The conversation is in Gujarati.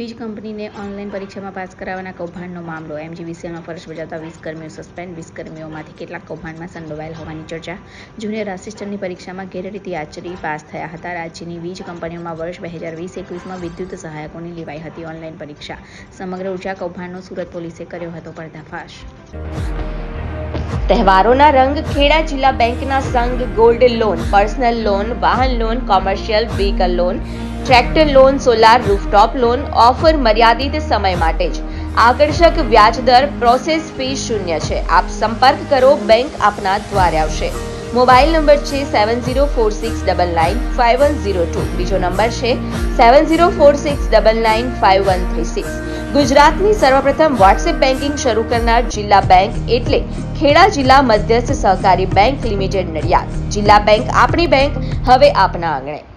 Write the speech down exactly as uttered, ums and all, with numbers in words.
વીજ કંપનીને ઓનલાઈન પરીક્ષામાં પાસ કરાવવાના કૌભાંડનો મામલો. એમજીવીસીએલમાં ફરજ બજાવતા વીસ કર્મીઓ સસ્પેન્ડ. વીસ કર્મીઓમાંથી કેટલાક કૌભાંડમાં સંડોવાયેલ હોવાની ચર્ચા. જુનિયર આસિસ્ટન્ટની પરીક્ષામાં ગેરરીતિ આચરી પાસ થયા હતા. રાજ્યની વીજ કંપનીઓમાં વર્ષ બે હજાર વીસ એકવીસમાં વિદ્યુત સહાયકોની લેવાઈ હતી ઓનલાઈન પરીક્ષા. સમગ્ર ઉર્જા કૌભાંડનો સુરત પોલીસે કર્યો હતો પર્દાફાશ. તહેવારોના રંગ. ખેડા જિલ્લા બેંકના સંઘ ગોલ્ડ લોન, પર્સનલ લોન, વાહન loan, commercial vehicle loan, tractor loan, solar rooftop loan offer મર્યાદિત સમય માટે જ. આકર્ષક વ્યાજદર, પ્રોસેસ ફી શૂન્ય છે. આપ સંપર્ક કરો, બેંક આપના દ્વારે આવશે. મોબાઈલ નંબર છે seven zero four six double nine five one zero two. બીજો નંબર છે seven zero four six double nine five one three six. ગુજરાતની સર્વપ્રથમ વોટ્સએપ બેન્કિંગ શરૂ કરનાર જિલ્લા બેંક એટલે ખેડા જિલ્લા મધ્યસ્થ સહકારી બેંક લિમિટેડ નડિયાદ. જિલ્લા બેંક આપણી બેંક, હવે આપના આંગણે.